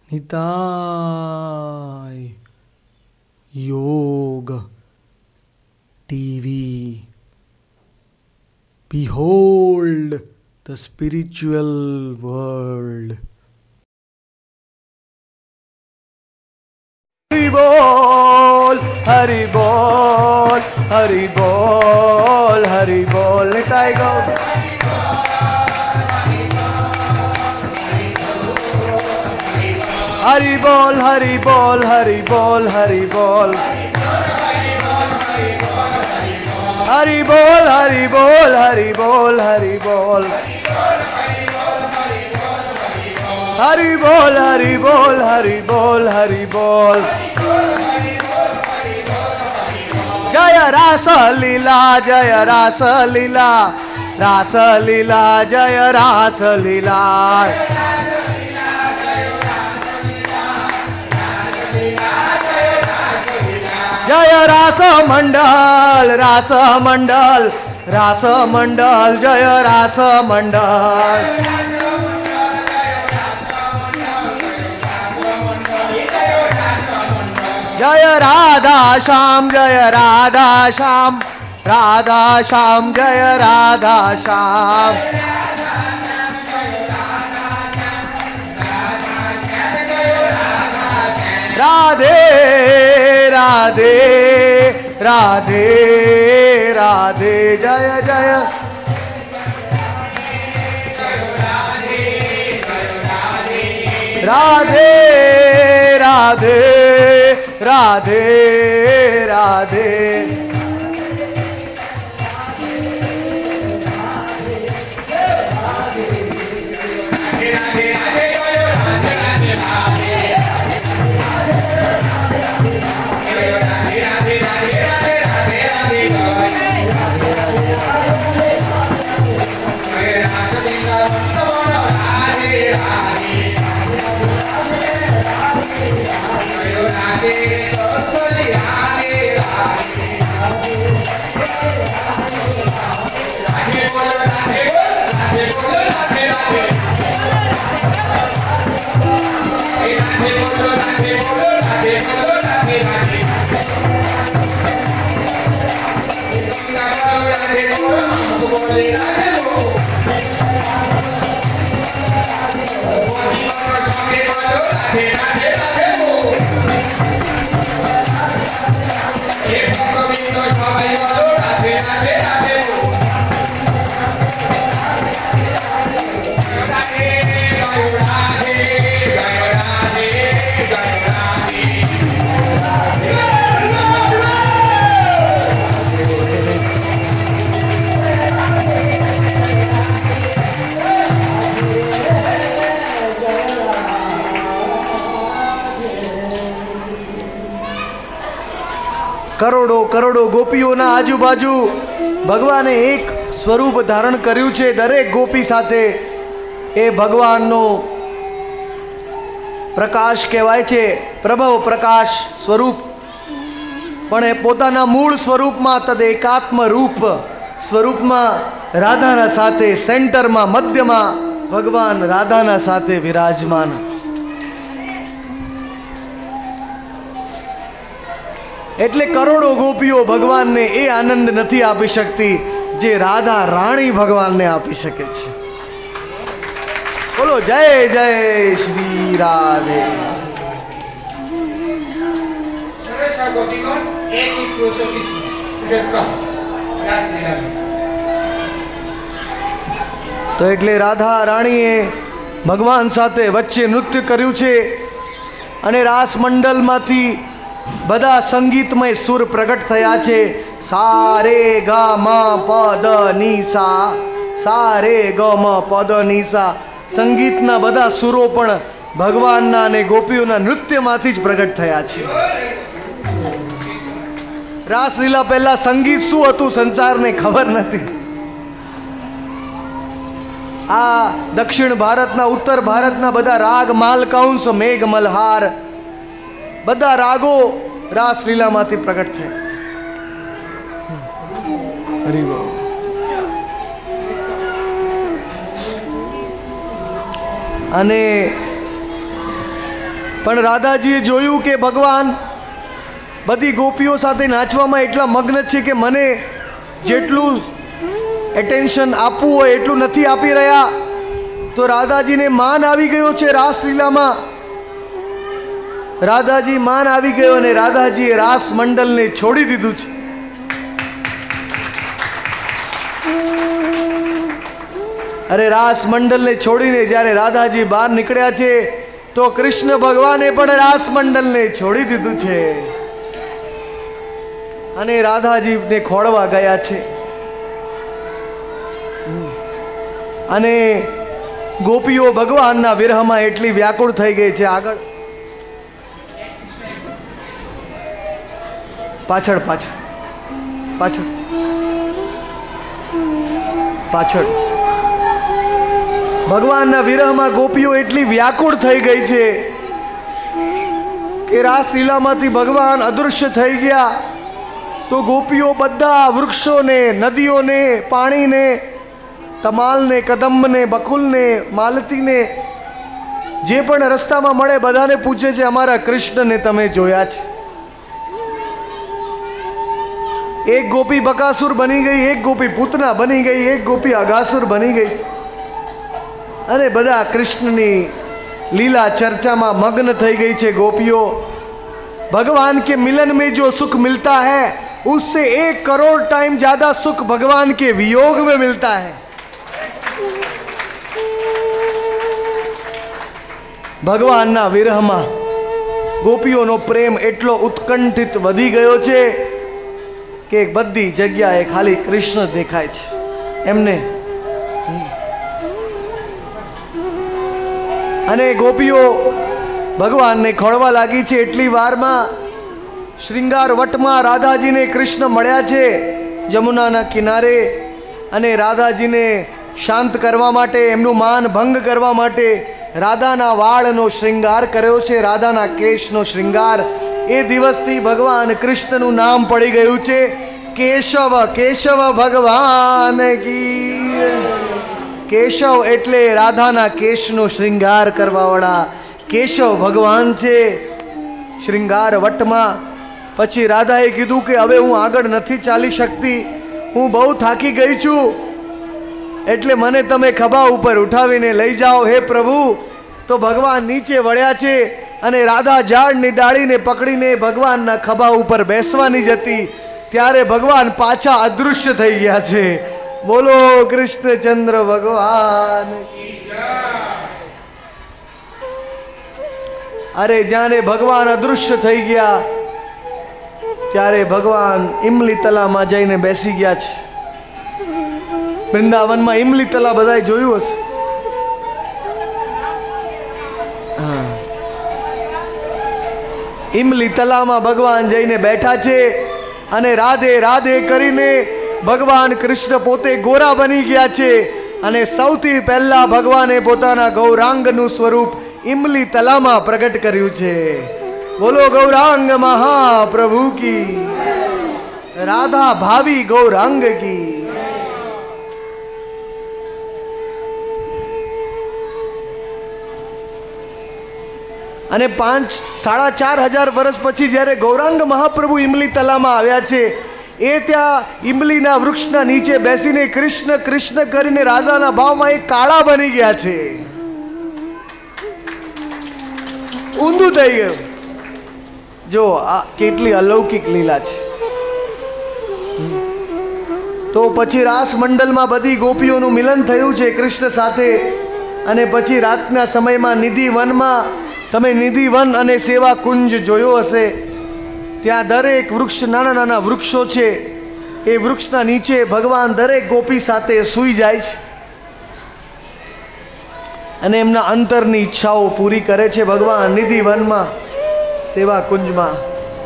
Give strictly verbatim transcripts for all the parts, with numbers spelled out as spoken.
Nitai Yog TV. Behold the spiritual world. Hari bol, Hari bol, Hari bol, Hari bol. Nitai go. Hari bol, Hari bol, Hari bol, Hari bol. Hari bol, Hari bol, Hari bol, Hari bol. Hari bol, Hari bol, Hari bol, Hari bol. Jaya Rasa Leela, Jaya Rasa Leela, Rasa Leela, Jaya Rasa Leela. Jaya Rasa Mandal, Rasa Mandal, Rasa Mandal, Jaya Rasa Mandal. Jaya Radha Sham, Jaya Radha Sham, Radha Sham, Jaya Radha Sham. Radhe, Radhe, Radhe, Radhe, Jaya Jaya. Radhe, Radhe, Radhe, Radhe. કરોડો કરોડો ગોપીઓના આજુબાજુ ભગવાને એક સ્વરૂપ ધારણ કર્યું છે. દરેક ગોપી સાથે એ ભગવાનનો પ્રકાશ કહેવાય છે, પ્રભવ પ્રકાશ સ્વરૂપ. પણ એ પોતાના મૂળ સ્વરૂપમાં તદ એકાત્મ રૂપ સ્વરૂપમાં રાધાના સાથે સેન્ટરમાં મધ્યમાં ભગવાન રાધાના સાથે વિરાજમાન. એટલે કરોડો ગોપીઓ ભગવાનને એ આનંદ નથી આપી શકતી જે રાધા રાણી ભગવાનને આપી શકે છે. બોલો જય જય શ્રી રાધે. તો એટલે રાધા રાણીએ ભગવાન સાથે વચ્ચે નૃત્ય કર્યું છે અને રાસ મંડલમાંથી બધા સંગીતમય સુર પ્રગટ થયા છે. સા રે ગ મ પદ ની સા, સા રે ગ મ પદ ની સા. સંગીતના બધા સુરો પણ ભગવાનના અને ગોપીઓના નૃત્યમાંથી જ પ્રગટ થયા છે. રાસલીલા પહેલા સંગીત શું હતું સંસારને ખબર નથી. આ દક્ષિણ ભારતના ઉત્તર ભારતના બધા રાગ માલકાંસ મેઘ મલ્હાર બધા રાગો રાસલીલામાંથી પ્રગટ થયા. હરિ બોલ. અને પણ રાધાજીએ જોયું કે ભગવાન બધી ગોપીઓ સાથે નાચવામાં એટલા મગ્ન છે કે મને જેટલું એટેન્શન આપવું હોય એટલું નથી આપી રહ્યા. તો રાધાજીને માન આવી ગયો છે રાસલીલામાં. રાધાજી માન આવી ગયો અને રાધાજીએ રાસ મંડલને છોડી દીધું છે. અરે રાસ મંડલને છોડીને જ્યારે રાધાજી બહાર નીકળ્યા છે તો કૃષ્ણ ભગવાને પણ રાસ મંડલને છોડી દીધું છે અને રાધાજીને ખોળવા ગયા છે. અને ગોપીઓ ભગવાનના વિરહમાં એટલી વ્યાકુળ થઈ ગઈ છે. આગળ પાછળ પાછળ પાછળ પાછળ ભગવાનના વિરહમાં ગોપીઓ એટલી વ્યાકુળ થઈ ગઈ છે કે રાસલીલામાંથી ભગવાન અદૃશ્ય થઈ ગયા. તો ગોપીઓ બધા વૃક્ષોને, નદીઓને, પાણીને, તમાલને, કદંબને, બકુલને, માલતીને, જે પણ રસ્તામાં મળે બધાને પૂછે છે અમારા કૃષ્ણને તમે જોયા છે? એક ગોપી બકાસુર બની ગઈ, એક ગોપી પૂતના બની ગઈ, એક ગોપી અગાસુર બની ગઈ અને બધા કૃષ્ણની લીલા ચર્ચામાં મગ્ન થઈ ગઈ છે ગોપીઓ. भगवान के मिलन में जो सुख मिलता है उससे एक करोड़ टाइम ज्यादा सुख भगवान के वियोग में मिलता है. ભગવાનના વિરહમાં ગોપીઓનો પ્રેમ એટલો ઉત્કંઠિત વધી ગયો છે કે બધી જગ્યાએ ખાલી કૃષ્ણ દેખાય છે એમને. અને ગોપીઓ ભગવાનને ખોળવા લાગી છે. એટલી વારમાં શ્રૃંગાર વટમાં રાધાજીને કૃષ્ણ મળ્યા છે જમુનાના કિનારે. અને રાધાજીને શાંત કરવા માટે, એમનું માન ભંગ કરવા માટે રાધાના વાળનો શ્રૃંગાર કર્યો છે, રાધાના કેશનો શ્રૃંગાર. એ દિવસથી ભગવાન કૃષ્ણનું નામ પડી ગયું છે કેશવ. કેશવ ભગવાન કી. કેશવ એટલે રાધાના કેશનો શ્રૃંગાર કરવાવાળા કેશવ ભગવાન છે શ્રૃંગાર વટમાં. પછી રાધાએ કીધું કે હવે હું આગળ નથી ચાલી શકતી, હું બહુ થાકી ગઈ છું, એટલે મને તમે ખભા ઉપર ઉઠાવીને લઈ જાઓ હે પ્રભુ. તો ભગવાન નીચે વળ્યા છે અને રાધા ઝાડની ડાળીને પકડીને ભગવાનના ખભા ઉપર બેસવાની જ હતી ત્યારે ભગવાન પાછા અદૃશ્ય થઈ ગયા છે. બોલો કૃષ્ણચંદ્ર ભગવાન. અરે જ્યારે ભગવાન અદૃશ્ય થઈ ગયા ત્યારે ભગવાન ઇમલી તલામાં જઈને બેસી ગયા છે. વૃંદાવનમાં ઇમલી તલા બધાએ જોયું હશે. હા, ઇમલી તલામાં ભગવાન જઈને બેઠા છે અને રાધે રાધે કરીને ભગવાન કૃષ્ણ પોતે ગોરા બની ગયા છે. અને સૌથી પહેલા ભગવાને પોતાના ગૌરાંગનું સ્વરૂપ ઇમલી તલામાં પ્રગટ કર્યું છે. બોલો ગૌરાંગ મહાપ્રભુ કી, રાધા ભાવી ગૌરાંગ કી. અને પાંચ સાડા ચાર હજાર વર્ષ પછી જ્યારે ગૌરાંગ મહાપ્રભુ ઇમલી તલામાં આવ્યા છે એ ત્યાં ઇમલીના વૃક્ષના નીચે બેસીને કૃષ્ણ કૃષ્ણ કરીને રાધાના ભાવમાં એ કાળા બની ગયા છે. ઊંધું થઈ ગયું. જો આ કેટલી અલૌકિક લીલા છે. તો પછી રાસ મંડલમાં બધી ગોપીઓનું મિલન થયું છે કૃષ્ણ સાથે. અને પછી રાતના સમયમાં નિધિ વનમાં, તમે નિધિ વન અને સેવા કુંજ જોયો હશે, ત્યાં દરેક વૃક્ષ, નાના નાના વૃક્ષો છે, એ વૃક્ષના નીચે ભગવાન દરેક ગોપી સાથે સૂઈ જાય છે અને એમના અંતરની ઈચ્છાઓ પૂરી કરે છે ભગવાન નિધિ વનમાં, સેવા કુંજમાં.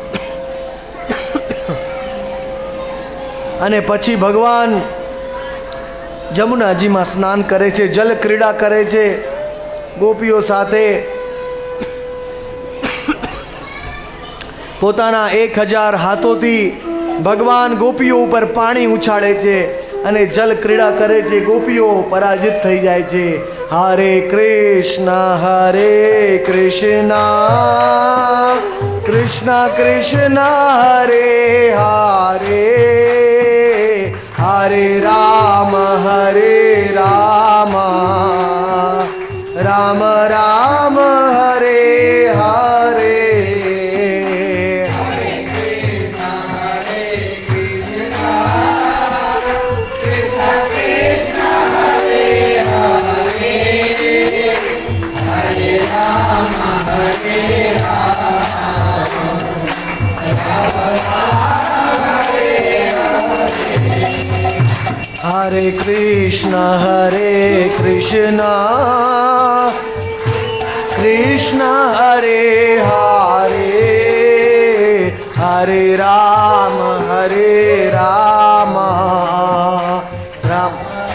અને પછી ભગવાન જમુનાજીમાં સ્નાન કરે છે, જલ ક્રીડા કરે છે ગોપીઓ સાથે. પોતાના એક હજાર હાથોથી ભગવાન ગોપીઓ ઉપર પાણી ઉછાળે છે અને જલ ક્રીડા કરે છે. ગોપીઓ પરાજિત થઈ જાય છે. हरे कृष्णा हरे कृष्णा कृष्णा कृष्णा हरे हरे हरे राम हरे राम राम राम हरे हरे। हरे कृष्णा हरे कृष्णा कृष्णा हरे हरे हरे राम हरे राम राम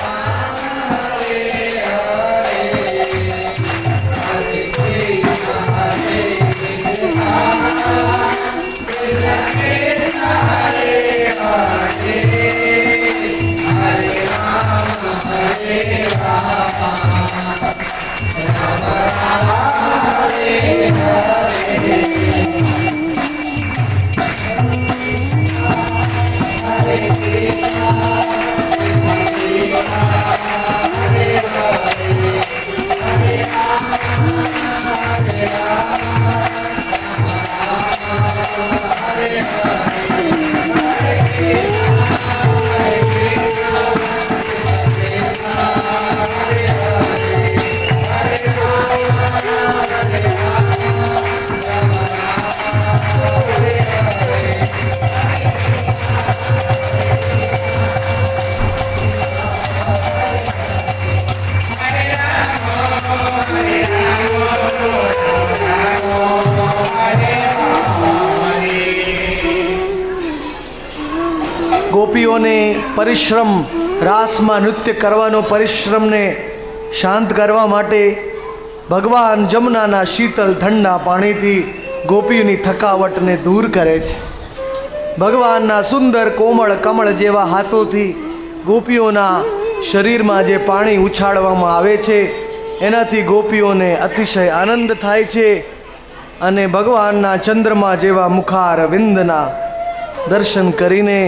ગોપીઓને પરિશ્રમ રાસમાં નૃત્ય કરવાનો પરિશ્રમને શાંત કરવા માટે ભગવાન જમુનાના શીતલ ઠંડા પાણીથી ગોપીઓની થકાવટને દૂર કરે છે। ભગવાનના સુંદર કોમળ કમળ જેવા હાથોથી ગોપીઓના શરીરમાં જે પાણી ઉછાળવામાં આવે છે એનાથી ગોપીઓને અતિશય આનંદ થાય છે અને ભગવાનના ચંદ્રમા જેવા મુખાર વિંદના દર્શન કરીને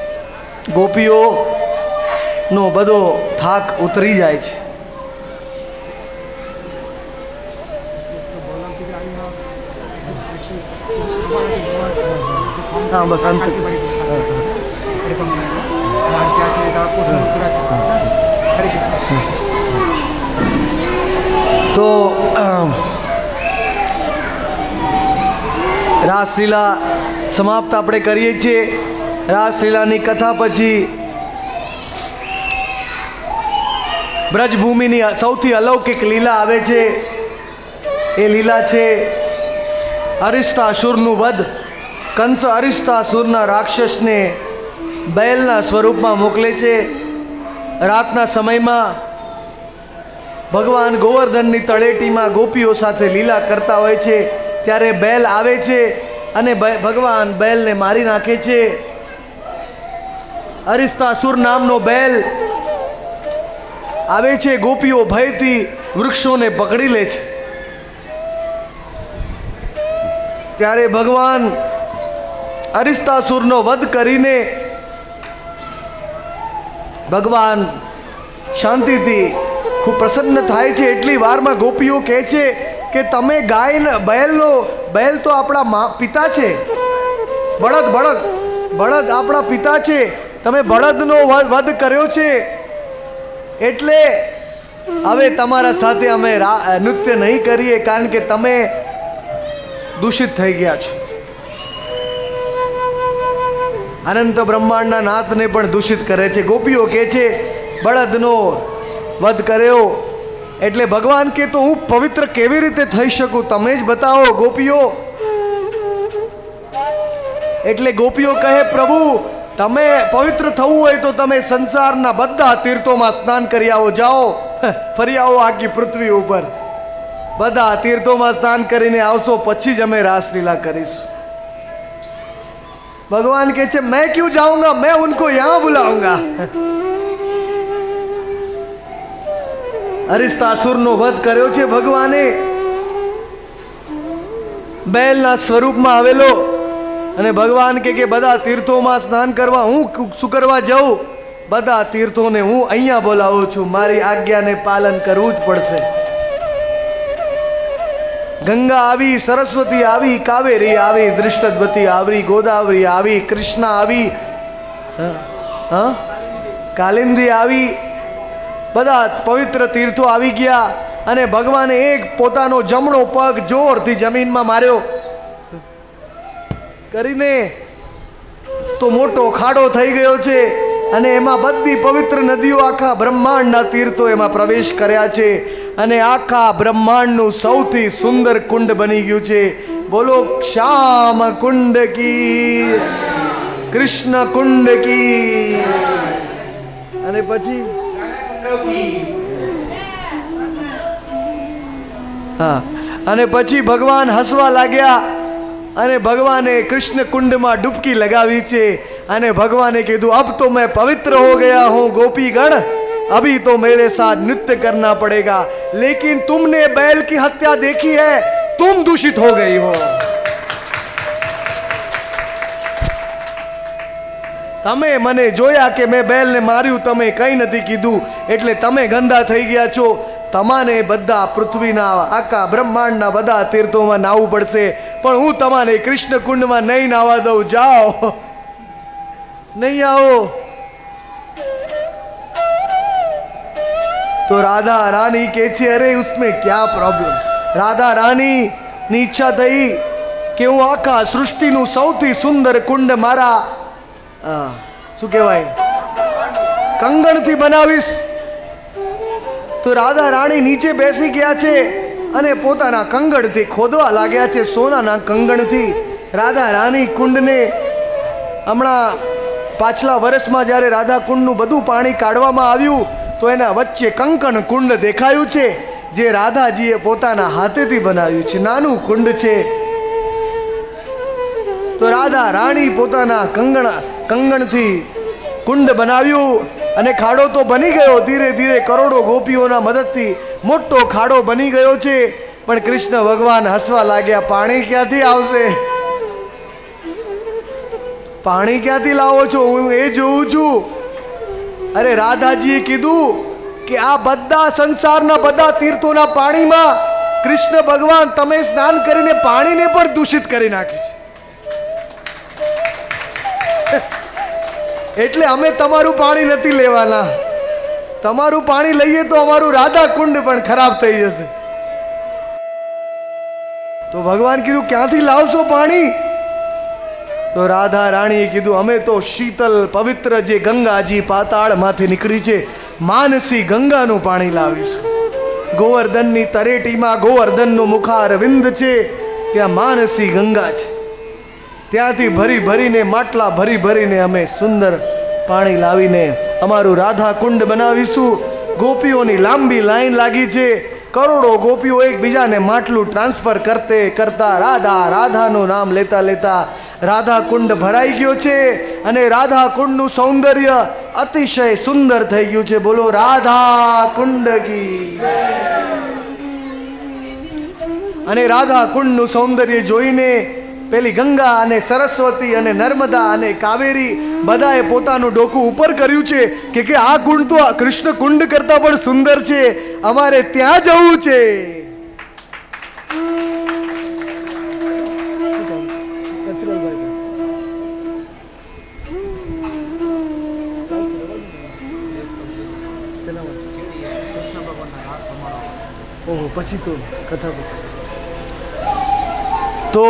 ગોપીઓનો બધો થાક ઉતરી જાય છે। हाँ बस अंत तो रासलीला समाप्त આપણે કરીએ છીએ। रासलीलाની कथा પછી ब्रजभूमिની સૌથી અલૌકિક લીલા આવે છે। એ લીલા છે અરિસ્તાસુરનું વધ। કંસ અરિસ્તાસુરના રાક્ષસને बैलના સ્વરૂપમાં મોકલે છે। રાતના સમયમાં ભગવાન ગોવર્ધનની તળેટીમાં ગોપીઓ સાથે લીલા કરતા હોય છે ત્યારે बैल આવે છે અને ભગવાન बैलને મારી નાખે છે। અરિસ્તાસુર નામનો बैल આવે છે, ગોપીઓ ભયથી વૃક્ષોને પકડી લે છે। ત્યારે ભગવાન અરિસ્તાસુરનો વધ કરીને ભગવાન શાંતિથી ખૂબ પ્રસન્ન થાય છે। એટલી વારમાં ગોપીઓ કહે છે કે તમે ગાય बैलનો बैल તો આપણા પિતા છે, બળદ બળદ બળદ આપણા પિતા છે, તમે બળદનો વધ કર્યો છે એટલે હવે તમારા સાથે અમે નૃત્ય નહીં કરીએ કારણ કે તમે દૂષિત થઈ ગયા છો। અનંત બ્રહ્માંડના નાથને પણ દૂષિત કરે છે। ગોપીઓ કહે છે બળદનો વધ કર્યો એટલે ભગવાન કે તો હું પવિત્ર કેવી રીતે થઈ શકું, તમે જ બતાવો ગોપીઓ। એટલે ગોપીઓ કહે પ્રભુ તમે પવિત્ર થવું હોય તો તમે સંસારના બધા તીર્થોમાં સ્નાન કરી આવો, જાઓ ફરી આવો આખી પૃથ્વી ઉપર, બધા તીર્થોમાં સ્નાન કરીને આવશો પછી જ અમે રાસलीला કરીશું। भगवान कहते मैं क्यों जाऊंगा, मैं उनको यहां बुलाऊंगा। અરિસ્તાસુરનો વધ કર્યો છે ભગવાને બેલના સ્વરૂપમાં આવેલો. અને ભગવાન કે કે બધા તીર્થોમાં સ્નાન કરવા હું શું કરવા જાઉં? બધા તીર્થોને હું અહીંયા બોલાવું છું, મારી આજ્ઞાને પાલન કરવું જ પડશે. ગંગા આવી, સરસ્વતી આવી, કાવેરી આવી, દૃષ્ટદ્વતી આવી, ગોદાવરી આવી, કૃષ્ણા આવી, હા કાલિંદી આવી, બધા પવિત્ર તીર્થો આવી ગયા. અને ભગવાને એક પોતાનો જમણો પગ જોરથી જમીનમાં માર્યો કરીને તો મોટો ખાડો થઈ ગયો છે. અને એમાં બધી પવિત્ર નદીઓ, આખા બ્રહ્માંડના તીર્થો એમાં પ્રવેશ કર્યા છે. અને આખા બ્રહ્માંડનું સૌથી સુંદર કુંડ બની ગયું છે. બોલો શ્યામ કુંડ કી, કૃષ્ણ કુંડ કી. અને પછી હા અને પછી ભગવાન હસવા લાગ્યા અને ભગવાને કૃષ્ણ કુંડમાં ડૂબકી લગાવી છે. અને ભગવાને કીધું અબ તો मैं पवित्र हो गया हूँ गोपीगण, अभी तो मेरे साथ नृत्य करना पड़ेगा. लेकिन तुमने बैल की हत्या देखी है, तुम दूषित हो गई हो. તમે મને જોયા કે મેં બેલને માર્યું, તમે કંઈ નથી કીધું, એટલે તમે ગંદા થઈ ગયા છો. તમારે બધા પૃથ્વીના આખા બ્રહ્માંડના બધા તીર્થોમાં નાહવું પડશે, પણ હું તમારે કૃષ્ણ કુંડમાં નહીં નાહવા દઉં. જાઓ, નહીં આવો. તો રાધા રાની કે છે અરે उसमें क्या प्रॉब्लम. રાધા રાની ની ઈચ્છા થઈ કે હું આખા સૃષ્ટિનું સૌથી સુંદર કુંડ મારા શું કહેવાય કંગણથી બનાવીશ. તો રાધા રાણી નીચે બેસી ગયા છે અને પોતાના કંગણથી ખોદવા લાગ્યા છે, સોનાના કંગણથી. રાધા રાની કુંડને હમણાં પાછલા વર્ષમાં જ્યારે રાધા કુંડનું બધું પાણી કાઢવામાં આવ્યું તો એના વચ્ચે કંકણ કુંડ દેખાયું છે, જે રાધાજીએ પોતાના હાથેથી બનાવ્યું છે. નાનું કુંડ છે. તો રાધા રાણી પોતાના કંગણ કંગણથી કુંડ બનાવ્યું અને ખાડો તો બની ગયો. ધીરે ધીરે કરોડો ગોપીઓના મદદથી મોટો ખાડો બની ગયો છે. પણ કૃષ્ણ ભગવાન હસવા લાગ્યા, પાણી ક્યાંથી આવશે? પાણી ક્યાંથી લાવો છો? હું એ જોઉં છું. અરે રાધાજીએ કીધું કે આ બધા સંસારના બધા તીર્થોના પાણીમાં કૃષ્ણ ભગવાન તમે સ્નાન કરીને પાણીને પણ દૂષિત કરી નાખ્યું છે. એટલે અમે તમારું પાણી નથી લેવાના. તમારું પાણી લઈએ તો અમારું રાધા કુંડ પણ ખરાબ થઈ જશે. તો ભગવાન કીધું ક્યાંથી લાવશો પાણી? તો રાધા રાણીએ કીધું અમે તો શીતલ પવિત્ર જે ગંગાજી પાતાળમાંથી નીકળી છે, માનસી ગંગાનું પાણી લાવીશું. ગોવર્ધનની તરેટીમાં ગોવર્ધનનું મુખારવિંદ છે, ત્યાં માનસી ગંગા છે. ત્યાંથી ભરી ભરીને માટલા ભરી ભરીને અમે સુંદર પાણી લાવીને અમારું રાધા કુંડ બનાવીશું. ગોપીઓની લાંબી લાઈન લાગી છે. કરોડો ગોપીઓ એકબીજાને માટલું ટ્રાન્સફર કરતે કરતા રાધા રાધાનું નામ લેતા લેતા રાધા કુંડ ભરાઈ ગયો છે. અને રાધા કુંડનું સૌંદર્ય અતિશય સુંદર થઈ ગયું છે. બોલો રાધા કુંડ કી. અને રાધા કુંડનું સૌંદર્ય જોઈને પેલી ગંગા અને સરસ્વતી અને નર્મદા અને કાવેરી બધાએ પોતાનું ડોકું ઉપર કર્યું છે કે કે આ કુંડ તો કૃષ્ણ કુંડ કરતા પણ સુંદર છે, અમારે ત્યાં જવું છે. ઓહો, પછી તો કથા પછી તો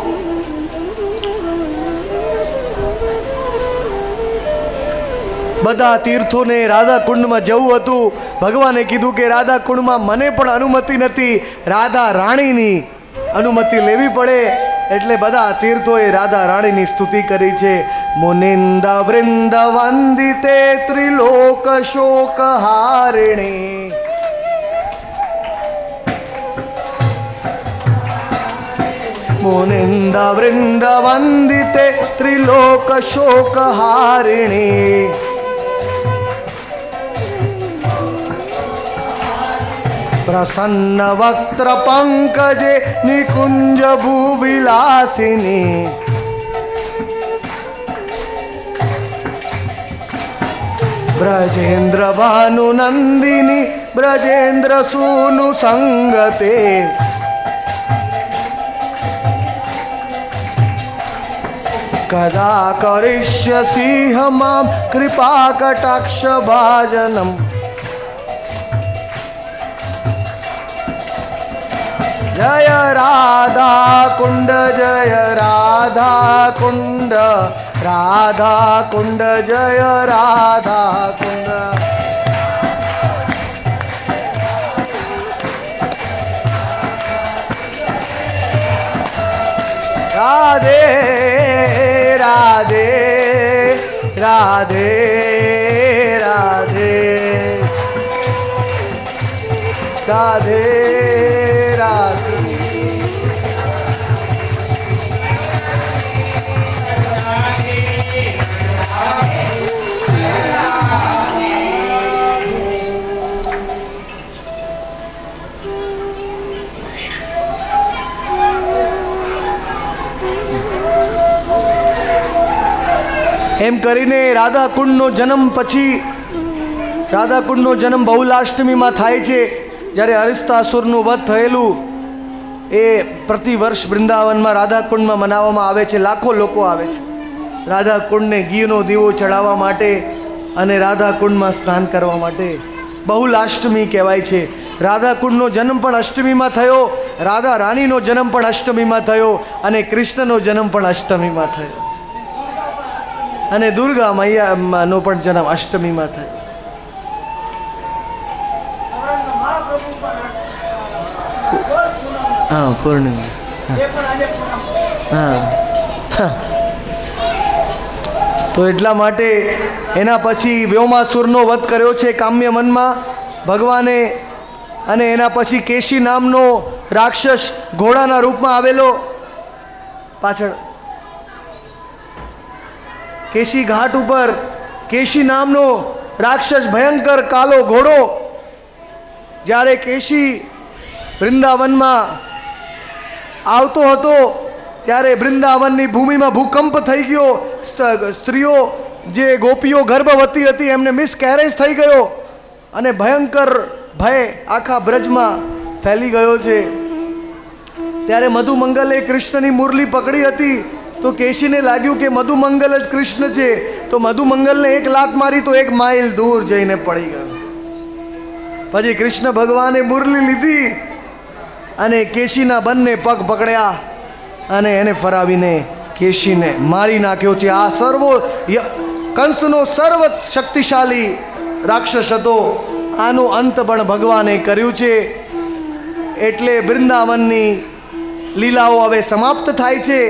બધા તીર્થોને રાધા કુંડમાં જવું હતું. ભગવાને કીધું કે રાધા કુંડમાં મને પણ અનુમતિ નથી, રાધા રાણીની અનુમતિ લેવી પડે. એટલે બધા તીર્થોએ રાધા રાણીની સ્તુતિ કરી છે. મુનિંદ વૃંદ વંદિતે ત્રિલોક શોક હારિણી, मुनिंद वृंद वंदिते त्रिलोक शोक हारिणी, प्रसन्न वक्त्र पंकजे निकुंज भूविलासिनी ब्रजेंद्र भानु नंदिनी ब्रजेंद्र सूनु संगते कदा करिष्यसि मां कृपा कटाक्ष भाजनम। जय राधा कुंड जय राधा कुंड राधा कुंड जय राधा कुंड। राधे राधे राधे राधे राधे राधे। એમ કરીને રાધાકુંડનો જન્મ પછી રાધાકુંડનો જન્મ બહુલાષ્ટમીમાં થાય છે, જ્યારે અરિસ્તાસુરનું વધ થયેલું એ પ્રતિવર્ષ વૃંદાવનમાં રાધાકુંડમાં મનાવવામાં આવે છે. લાખો લોકો આવે છે રાધાકુંડને ઘીનો દીવો ચડાવવા માટે અને રાધાકુંડમાં સ્નાન કરવા માટે. બહુલાષ્ટમી કહેવાય છે. રાધાકુંડનો જન્મ પણ અષ્ટમીમાં થયો, રાધા રાણીનો જન્મ પણ અષ્ટમીમાં થયો અને કૃષ્ણનો જન્મ પણ અષ્ટમીમાં થયો અને દુર્ગા મૈયાનો પણ જન્મ અષ્ટમીમાં થયો. હા પૂર્ણિમા. હા તો એટલા માટે એના પછી વ્યોમાસુરનો વધ કર્યો છે કામ્ય મનમાં ભગવાને. અને એના પછી કેશી નામનો રાક્ષસ ઘોડાના રૂપમાં આવેલો, પાછળ કેશી ઘાટ ઉપર કેશી નામનો રાક્ષસ ભયંકર કાલો ઘોડો, જ્યારે કેશી વૃંદાવનમાં આવતો હતો ત્યારે વૃંદાવનની ભૂમિમાં ભૂકંપ થઈ ગયો. સ્ત્રીઓ જે ગોપીઓ ગર્ભવતી હતી એમને મિસકેરેજ થઈ ગયો અને ભયંકર ભય આખા બ્રજમાં ફેલી ગયો છે. ત્યારે મધુમંગલે કૃષ્ણની મુરલી પકડી હતી તો કેશીને લાગ્યું કે મધુમંગલ જ કૃષ્ણ છે, તો મધુમંગલને એક લાત મારી તો એક માઇલ દૂર જઈને પડી ગયો. પછી કૃષ્ણ ભગવાને મુરલી લીધી અને કેશીના બંને પગ પકડ્યા અને એને ફરાવીને કેશીને મારી નાખ્યો છે. આ સર્વો કંસનો સર્વ શક્તિશાળી રાક્ષસ હતો, આનો અંત પણ ભગવાને કર્યું છે. એટલે વૃંદાવનની લીલાઓ હવે સમાપ્ત થાય છે.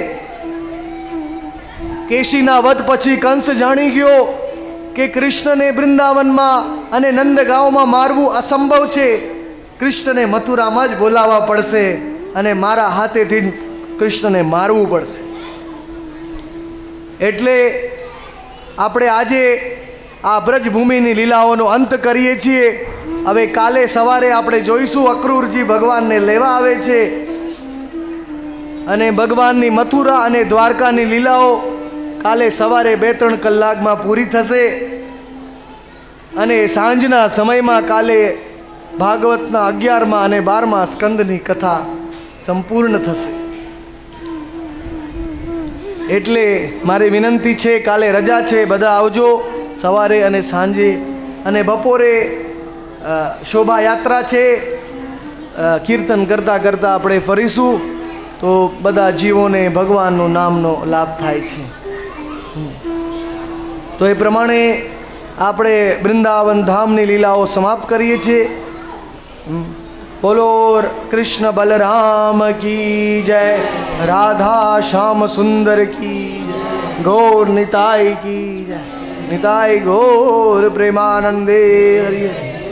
કેશીના વધ પછી કંસ જાણી ગયો કે કૃષ્ણને વૃંદાવનમાં અને નંદગાંવમાં મારવું અસંભવ છે. કૃષ્ણને મથુરામાં જ બોલાવવા પડશે અને મારા હાથેથી જ કૃષ્ણને મારવું પડશે. એટલે આપણે આજે આ બ્રજભૂમિની લીલાઓનો અંત કરીએ છીએ. હવે કાલે સવારે આપણે જોઈશું અક્રૂરજી ભગવાનને લેવા આવે છે અને ભગવાનની મથુરા અને દ્વારકાની લીલાઓ કાલે સવારે બે ત્રણ કલાકમાં પૂરી થશે અને સાંજના સમયમાં કાલે ભાગવતના અગિયારમાં અને બારમા સ્કંદની કથા સંપૂર્ણ થશે. એટલે મારી વિનંતી છે, કાલે રજા છે, બધા આવજો સવારે અને સાંજે. અને બપોરે શોભાયાત્રા છે, કીર્તન કરતાં કરતાં આપણે ફરીશું તો બધા જીવોને ભગવાનનું નામનો લાભ થાય છે. તો એ પ્રમાણે આપણે વૃંદાવન ધામની લીલાઓ સમાપ્ત કરીએ છીએ. બોલો કૃષ્ણ બલરામ કી જય, રાધા શ્યામ સુંદર કી જય, ગૌર નિતાય કી જય, નિતાય ગૌર પ્રેમાનંદે હરિ.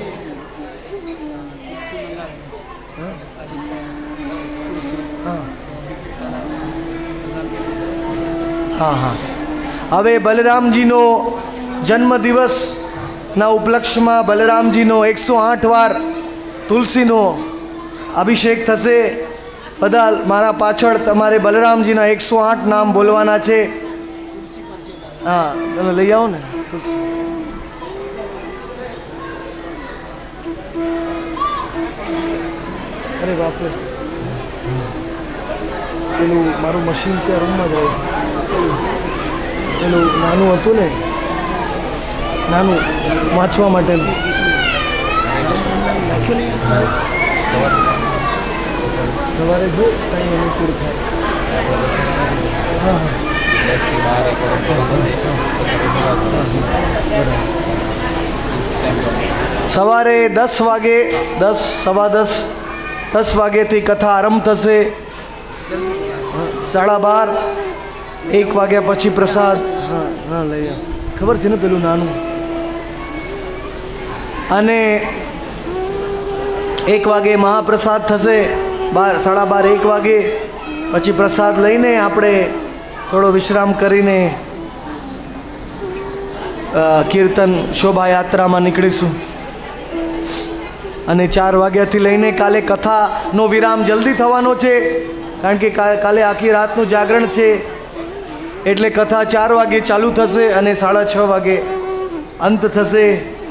હા હા હવે બલરામજીનો જન્મદિવસના ઉપલક્ષમાં બલરામજીનો એકસો આઠ વાર તુલસીનો અભિષેક થશે. બધા મારા પાછળ તમારે બલરામજીના એકસો આઠ નામ બોલવાના છે. હા, તમે લઈ આવો ને. અરે બાપરે, પેલું મારું મશીન ત્યાં રૂમમાં જાય. પેલું નાનું હતું ને, નાનું વાંચવા માટેનું. સવારે જો કંઈ અનુકૂળ થાય. હા હા સવારે દસ વાગે દસ સવા દસ દસ વાગ્યાથી કથા આરંભ થશે. સાડા બાર એક વાગ્યા પછી પ્રસાદ. હા હા લઈ આવ, ખબર છે ને પેલું નાનું. અને એક વાગે મહાપ્રસાદ થશે. બાર સાડા બાર એક વાગે પછી પ્રસાદ લઈને આપણે થોડો વિશ્રામ કરીને કીર્તન શોભાયાત્રામાં નીકળીશું. અને ચાર વાગ્યાથી લઈને કાલે કથાનો વિરામ જલ્દી થવાનો છે, કારણ કે કાલે આખી રાતનું જાગરણ છે. એટલે કથા ચાર વાગે ચાલુ થશે અને સાડા છ વાગે અંત થશે,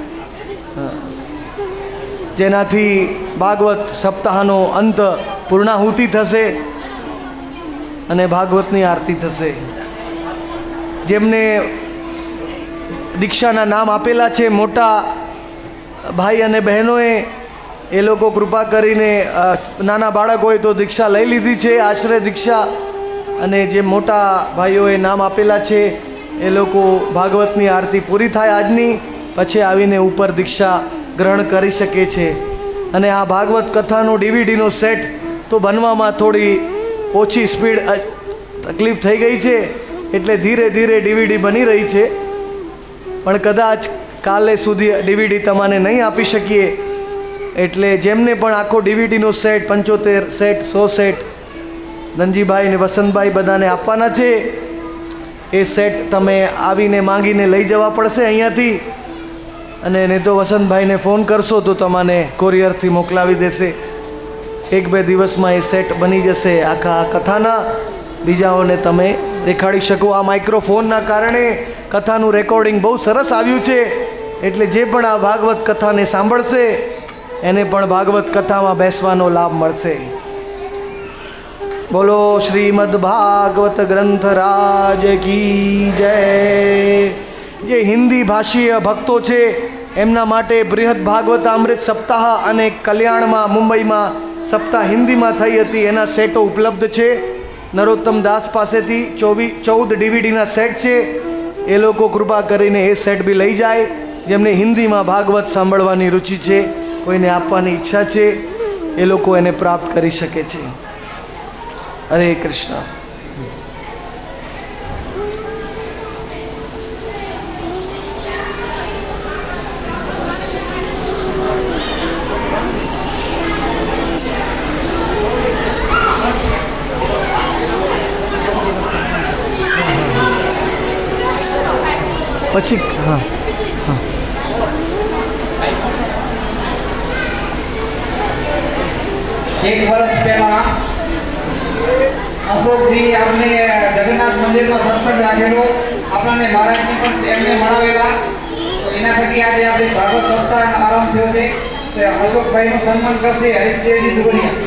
જેનાથી ભાગવત સપ્તાહનો અંત પૂર્ણાહુતિ થશે અને ભાગવતની આરતી થશે. જેમને દીક્ષાના નામ આપેલા છે મોટા ભાઈ અને બહેનોએ, એ લોકો કૃપા કરીને, નાના બાળક હોય તો દીક્ષા લઈ લીધી છે, આશ્રય દીક્ષા. અને જે મોટા ભાઈઓએ નામ આપેલા છે એ લોકો ભાગવતની આરતી પૂરી થાય આજની, પછી આવીને ઉપર દીક્ષા ગ્રહણ કરી શકે છે. અને આ ભાગવત કથાનો ડીવીડીનો સેટ તો બનવામાં થોડી ઓછી સ્પીડ તકલીફ થઈ ગઈ છે, એટલે ધીરે ધીરે ડીવીડી બની રહી છે. પણ કદાચ કાલે સુધી ડીવીડી તમને નહીં આપી શકીએ, એટલે જેમને પણ આખો ડીવીડીનો સેટ પંચોતેર સેટ સો સેટ ધનજીભાઈ ને વસંતભાઈ બધાને આપવાના છે. એ સેટ તમે આવીને માંગીને લઈ જવા પડશે અહીંયાથી. અને નહીં તો વસંતભાઈને ફોન કરશો તો તમને કોરિયરથી મોકલાવી દેશે. એક બે દિવસમાં એ સેટ બની જશે આખા કથાના. બીજાઓને તમે દેખાડી શકો. આ માઇક્રોફોનના કારણે કથાનું રેકોર્ડિંગ બહુ સરસ આવ્યું છે, એટલે જે પણ આ ભાગવત કથાને સાંભળશે એને પણ ભાગવત કથામાં બેસવાનો લાભ મળશે. બોલો શ્રીમદ ભાગવત ગ્રંથ રાજ કી જય. જે હિન્દી ભાષીય ભક્તો છે એમના માટે બૃહદ ભાગવતામૃત સપ્તાહ અને કલ્યાણમાં મુંબઈમાં સપ્તાહ હિન્દીમાં થઈ હતી, એના સેટો ઉપલબ્ધ છે. નરોત્તમ દાસ પાસેથી ચોવીસ ચૌદ ડીવીડીના સેટ છે. એ લોકો કૃપા કરીને એ સેટ બી લઈ જાય. જેમને હિન્દીમાં ભાગવત સાંભળવાની રુચિ છે, કોઈને આપવાની ઈચ્છા છે, એ લોકો એને પ્રાપ્ત કરી શકે છે. હરે કૃષ્ણ. પછી હા હા એક વર્ષ પહેલા અશોકજી આપણે જગન્નાથ મંદિરમાં સત્સંગ રાખેલો, આપણને મહારાજને પણ એમને મળાવેલા. તો એના થકી આજે આપણે ભાગવત સપ્તાહ આરંભ થયો છે. તો અશોકભાઈનું સન્માન કરશે હરીશદેવજી દુગરિયા.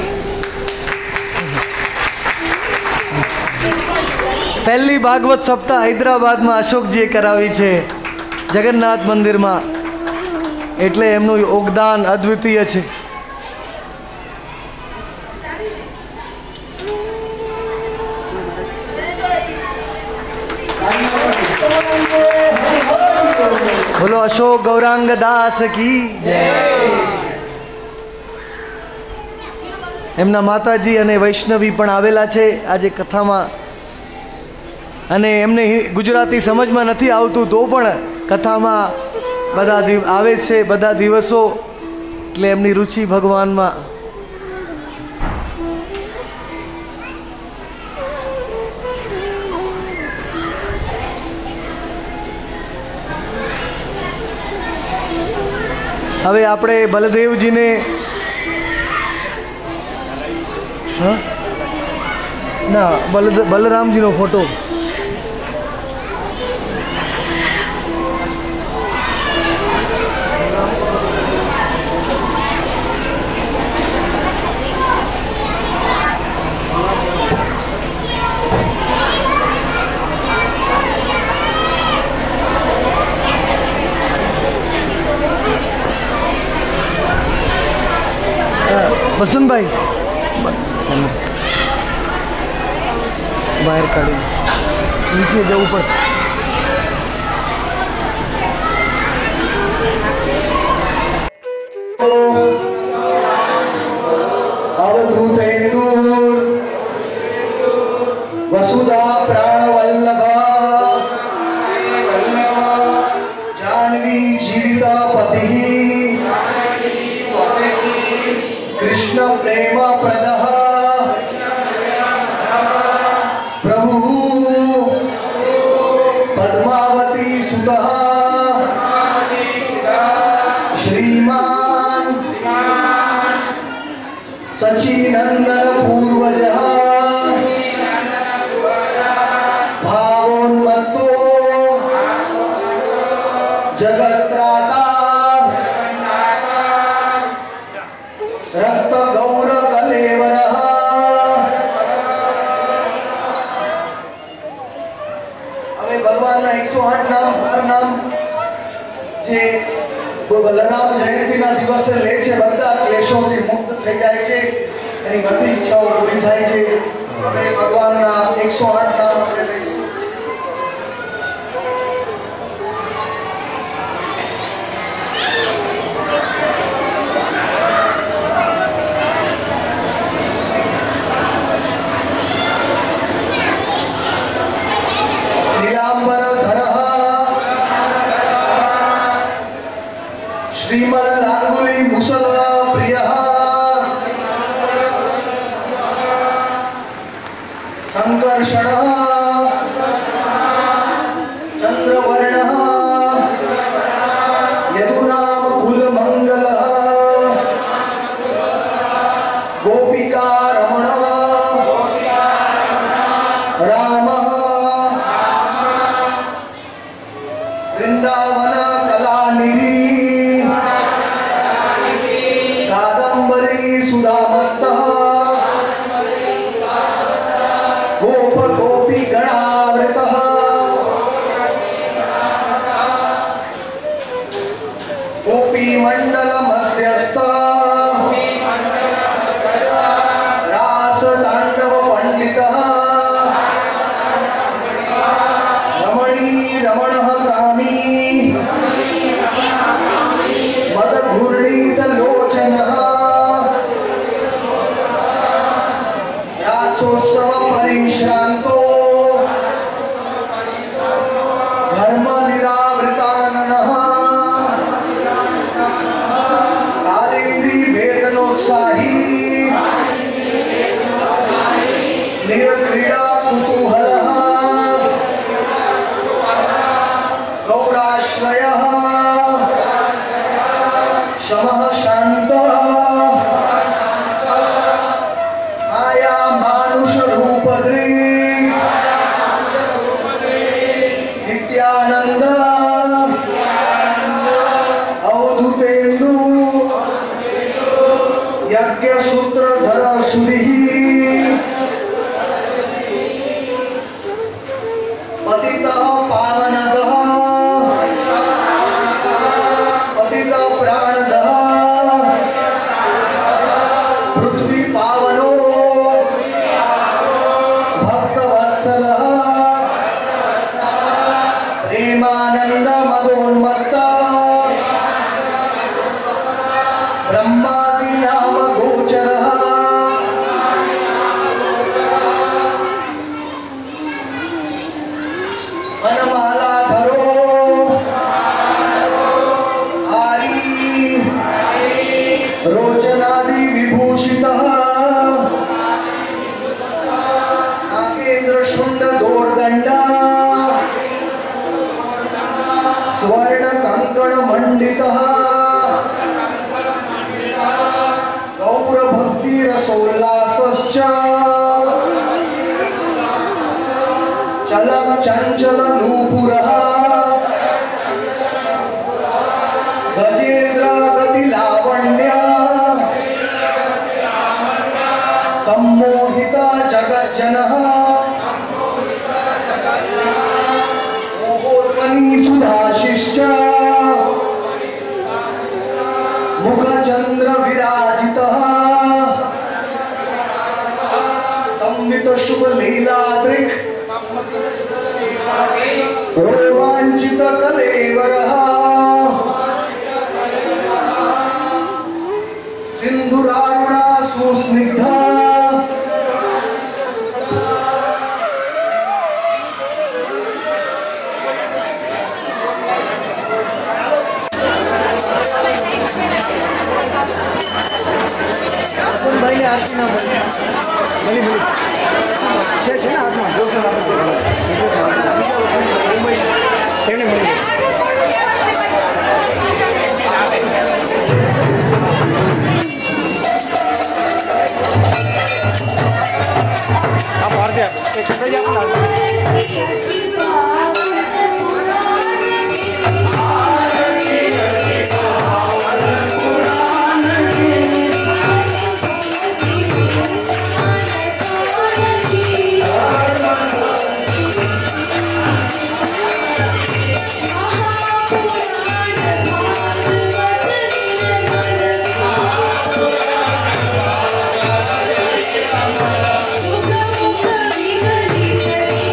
પહેલી ભાગવત સપ્તાહ હૈદરાબાદમાં અશોકજીએ કરાવી છે જગન્નાથ મંદિરમાં, એટલે એમનું યોગદાન અદ્વિતીય છે. બોલો અશોક ગૌરાંગ દાસ કી જય. એમના માતાજી અને વૈષ્ણવી પણ આવેલા છે આજે કથામાં. અને એમને ગુજરાતી સમજમાં નથી આવતું તો પણ કથામાં બધા દિવ આવે છે બધા દિવસો, એટલે એમની રુચિ ભગવાનમાં. હવે આપણે બલદેવજીને हाँ ना बल बलराम जी नो फोटो बसंत भाई बाहर काढ़ी नीचे जाओ ऊपर अवधूतेन्दुर वसुधा प्राणवल्लभा जाह्नवी जीविता पतिः कृष्ण प्रेम प्रदः प्रभु पद्मावती सुतः श्रीमान सचिनंदन पूर्वजः भावोन्मत्तो जगत्राता रक्त गौर कलेवरः हमें भगवान ना एक सौ आठ नाम हर नाम जे बलराम जयंती ना दिवस ले छे बधा क्लेशों थी मुक्त થઈ જાય છે એની બધી ઈચ્છાઓ પૂરી થાય છે અમે ભગવાનના एक सौ आठ નામ આપણે લઈશું नीलांबर धरः श्रीमल्लांगुली मुसल प्रियः संकर्षणः चंद्रवर्णः यदुनाम कुलमंगलः गोपिका रमणः रामः वृंदावन कलानिधि कादंबरी सुधामत्तः गोप गोपी गणावृतः गोपी मंडल मध्यस्थः रास तांडव पंडितः रमणी रमणः कामी मद घूर्णीत लोचनः रासोत्सव परिश्रांतो धर्म निरावृताननः कालिंदी वेदनोत्साही निरक्रीडा कुतूहलः गौराश्रयः शमः शान्तः माया मानुष रूपधृ नित्यानंद अवधूतेन्दु यज्ञ सूत्रधर सुधि पतितः पावनदः पतित प्राणदः पृथ्वी पावनो भक्तवत्सलः प्रेमानंद मदोन्मत्त ब्रह्मादि नाम गोचरः वनमालाधरो आरी रोचनादि विभूषितः नागेन्द्र शुंड दोर्दंड स्वर्ण कंकण मंडितः गौर भक्ति रसोल्लासश्च चंचल नूपुरः गजेन्द्र गति लावण्य सम्मोहिता जगज्जनः मोहोत्मनी सुभाषिश्च मुखचंद्र विराजितः संवित शुभ लीलादृक् रोमांचित कलेवरः सिंधुरारुणा सुस्निग्धा ભાઈ ને આરતી ના ભરી ભલી ભલી છે છે ને હાથમાં જોરદાર મુંબઈ એને મળી आप आरती आप छपे जा Thank you.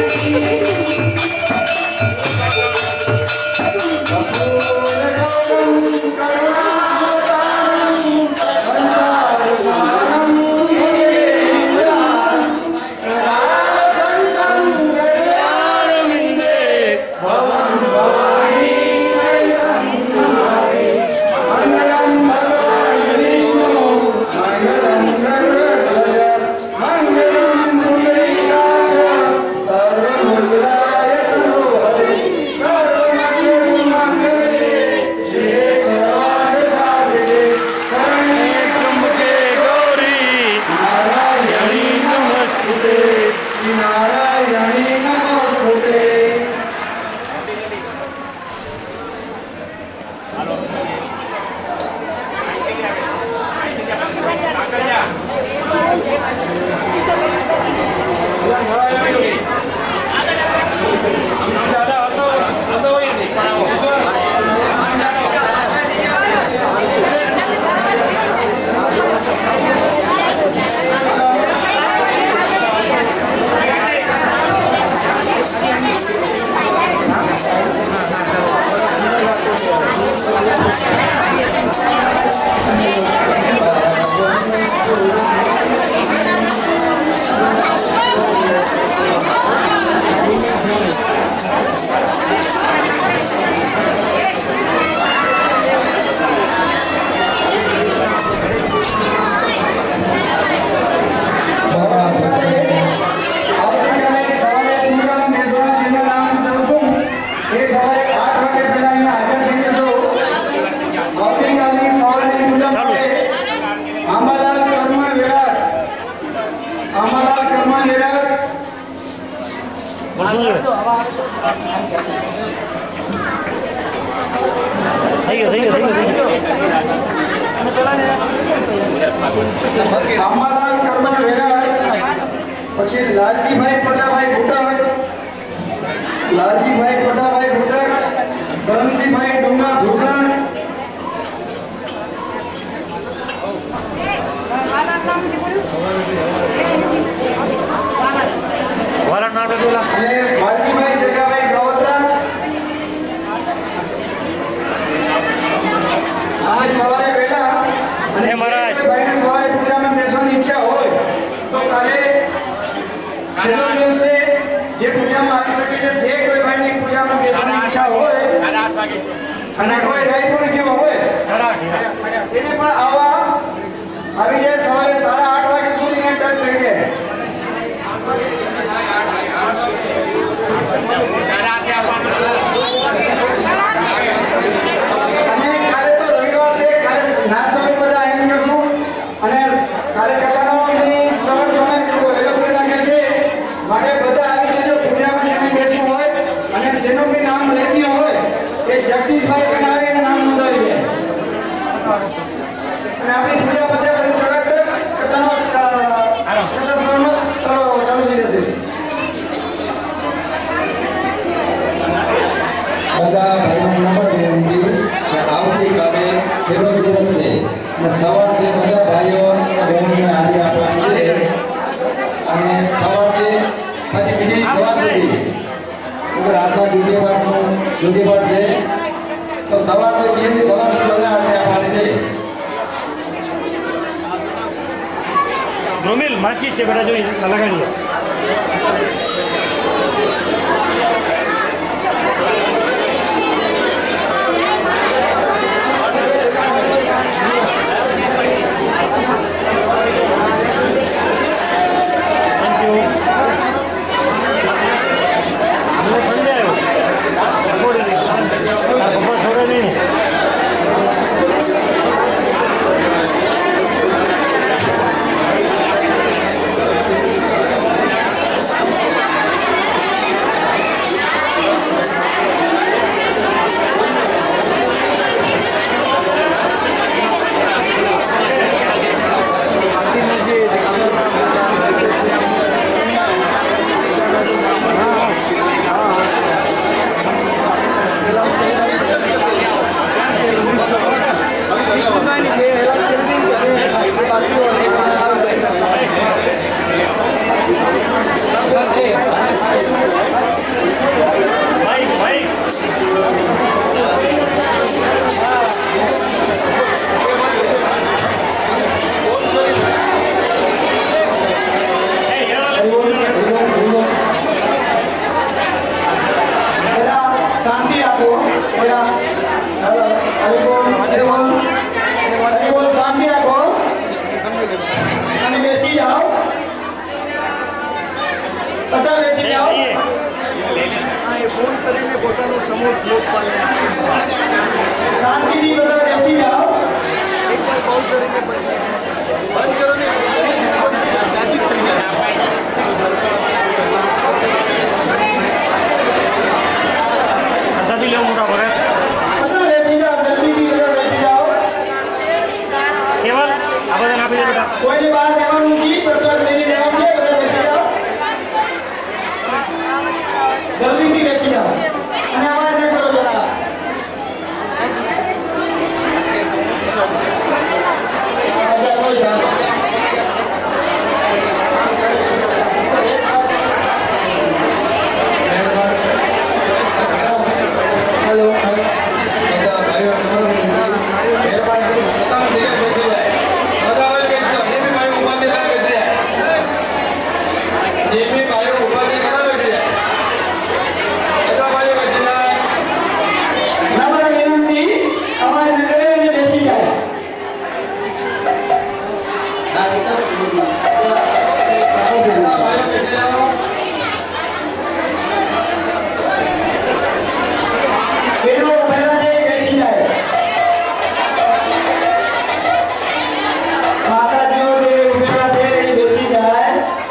પછી લાલજીભાઈ પટાભાઈ ભૂટર, લાલજીભાઈ પટાભાઈ ભૂટર, ધનજીભાઈ ડુંગા ભૂષણ, અને વાલજીભાઈ જગાભાઈ ગવત્રા. આજ સવારે બેઠા અને ભાઈને સવારે પૂજામાં બેસવાની ઈચ્છા હોય તો કાલે છેલ્લો દિવસ છે, જે પૂજામાં આવી શકે છે, જે કોઈ ભાઈની પૂજામાં બેસવાની ઈચ્છા હોય અને કોઈ રાયપુર જેવો હોય તેને પણ આવા આવી જાય. સવારે સાડા આઠ વાગ્યા સુધી ટચ થઈ જાય. અને કાલે તો રવિવાર છે, કાલે નાસ્તો બધા આવી જશું અને કાલે કથાની શ્રવણ સમય વહેલો કરી નાખે છે. માટે બધા આવી જજો. પૂજામાં જેને બેસવું હોય અને જેનું બી નામ લેતી હોય એ જગદીશભાઈ પણ આવે અને નામ નોંધાવી જાય. અને આપણી પૂજા બધા તરત કથાનો ચાલુ થઈ જશે. બધા ભાઈઓને નંબર વિનંતી કે આવતીકાલે છેલ્લો દિવસ છે અને સવારથી બધા ભાઈઓ અને બહેનોને હાજરી આપવાની છે. અને સવારથી પછી બીજી સવાર સુધી રાતના બીજી પાઠનું બીજી પાઠ છે તો સવારથી બીજી સવાર સુધી બધા હાજરી આપવાની છે. ધ્રુમિલ માચી છે બેટા જોઈ લગાડી Thank you. એ ફોન કરીને પોતાનો સમૂહ લોકપાલને આપે છે. શાંતિથી બધા બેસી જાઓ. એકવાર કોલ કરીને પછી બંધ કરો ને જાજી થઈ જાય. આઝાદી લેવું મોટા ભગત બધા બેસી જાઓ, જલ્દીથી બધા બેસી જાઓ. કેવલ આ બધાને આપી દે બેટા. કોઈને બહાર જવાનું નથી, પ્રસાદ લઈને જવાનું છે. બધા બેસી જાઓ, જલ્દીથી બેસી જાઓ અને અવાજ ન કરો જરા. બધા કોઈ શાંત. હેલો નમ્ર વિનંતી, અવાજ ન કરે અને બેસી જાય. પેલો ઉભેલા છે એ બેસી જાય. માતાજીઓ જે ઉભેલા છે એ બેસી જાય.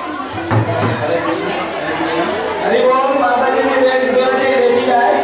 હરિ બોલ. માતાજી જે ઉભેલા છે એ બેસી જાય.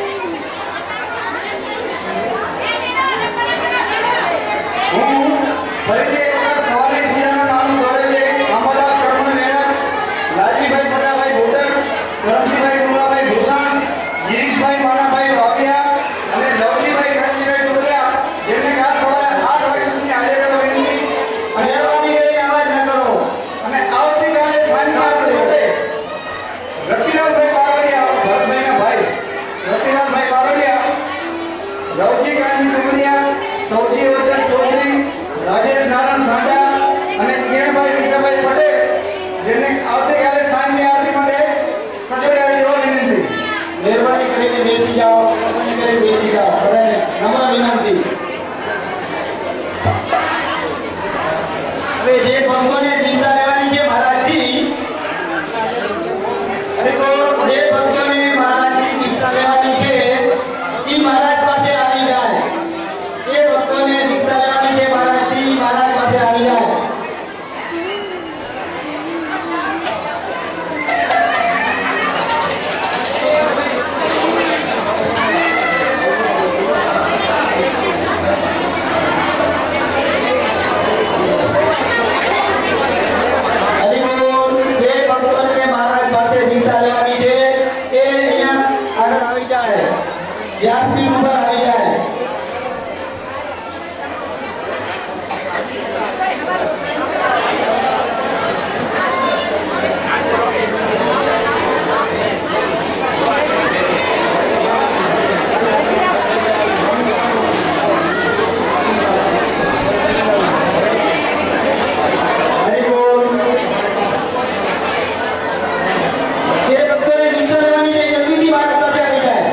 હું ફરીથી એકવાર સવારની પૂજાના નામ જોડે છે. આંબાલાલ કડમણ મેળા, લાલજીભાઈ પડાભાઈ ભૂટર, કરમસિંહભાઈ ડુંગરાભાઈ ભૂષણ, ગિરીશભાઈ માણાભાઈ વાવિયા અને લવજીભાઈ રણજીભાઈ ડોડિયા, જેમને કાલ સવારે આઠ વાગ્યા સુધી હાજર રહેવા વિનંતી. અને મહેરબાની કરીને અવાજ ન કરો. અને આવતીકાલે સાંજે આઠ વાગે રતિલાલભાઈ બારડિયા, ભરતભાઈના ભાઈ રતિલાલભાઈ બારડિયા, રવજી કાનજી ડુંગરિયા, સૌજી વચન ચૌધરી, રાજેશ નારાયણ સાંડા અને કિરણભાઈ વિશાભાઈ પટેલ, જેમને આવતીકાલે સાંજની આરતી માટે સજોડ્યા રહેવા વિનંતી. મહેરબાની કરીને બેસી જાઓ. મહેરબાની કરીને બેસી જાઓ. બધાને નમ્ર વિનંતી. હવે જે ભક્તોને દીક્ષા લેવાની છે મહારાજથી, અરે તો જે ભક્તોને મહારાજની દીક્ષા લેવાની છે એ મહારાજ પાસે આવી જાય. એ ભક્તોને દીક્ષા લેવાની છે મહારાજથી, મહારાજ પાસે આવી જાય. હરિ બોલ. જે ભક્તોને મહારાજ પાસે દીક્ષા લેવાની છે એ અહીંયા આગળ આવી જાય. વ્યાસપીઠ ઉપર આવી જાય. હરિ બોલ. જે ભક્તોને દીક્ષા લેવાની છે એ જલ્દીથી મહારાજ પાસે આવી જાય.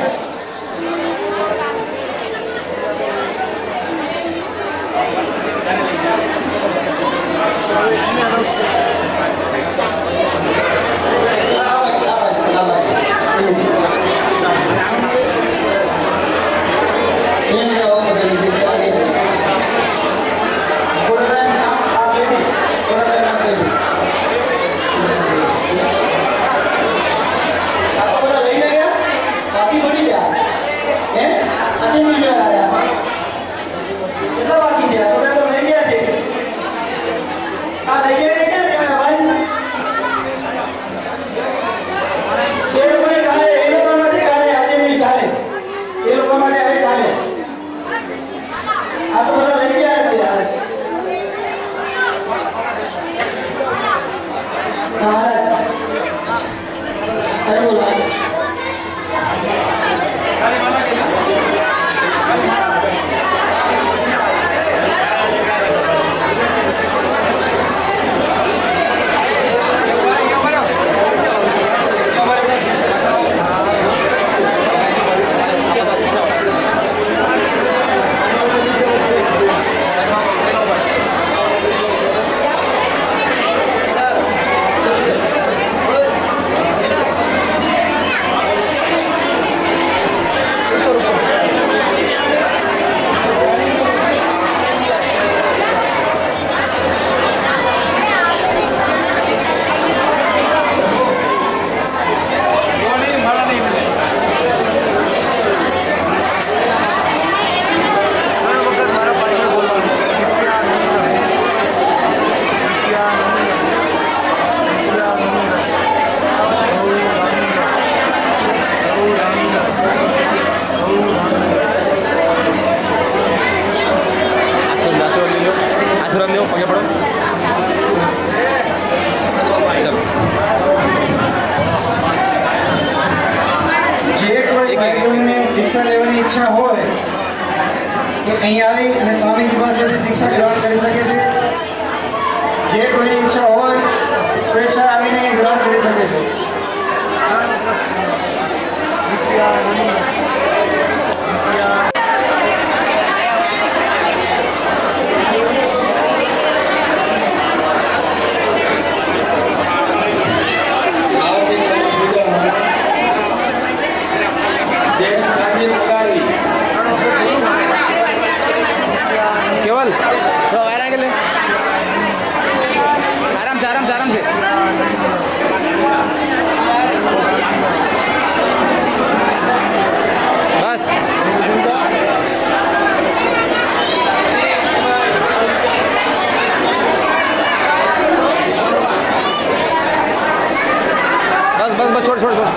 દીક્ષા લેવાની ઈચ્છા હોય તો અહીં આવી અને સ્વામીજી પાસેથી દીક્ષા ગ્રહણ કરી શકે છે. જે કોઈની ઈચ્છા હોય સ્વેચ્છા આવીને અહીં ગ્રહણ કરી શકે છે. केवल थोड़ा वायर आगे ले आराम से आराम से आराम से बस बस बस बस छोड़ छोड़ छोड़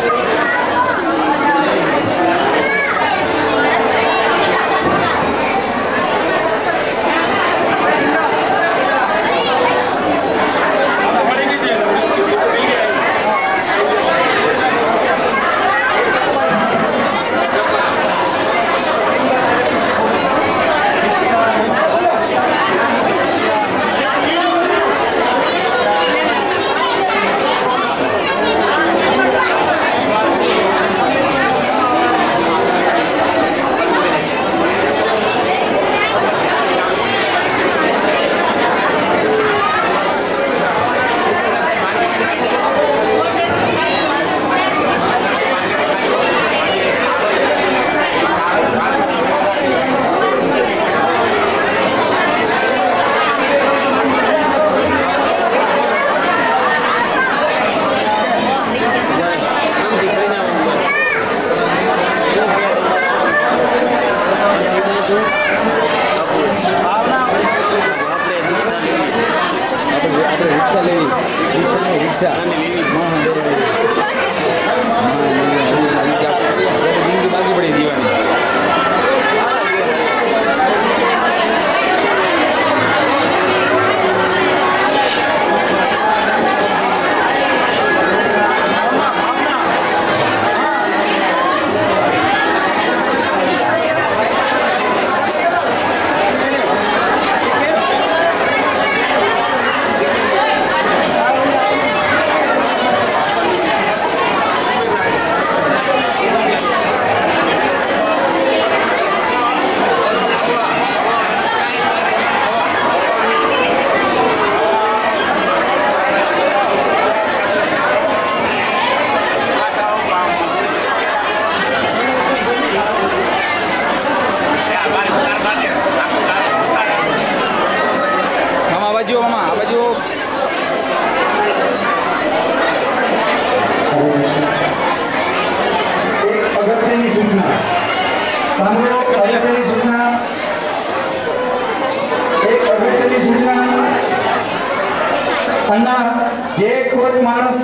જે કોઈ માણસ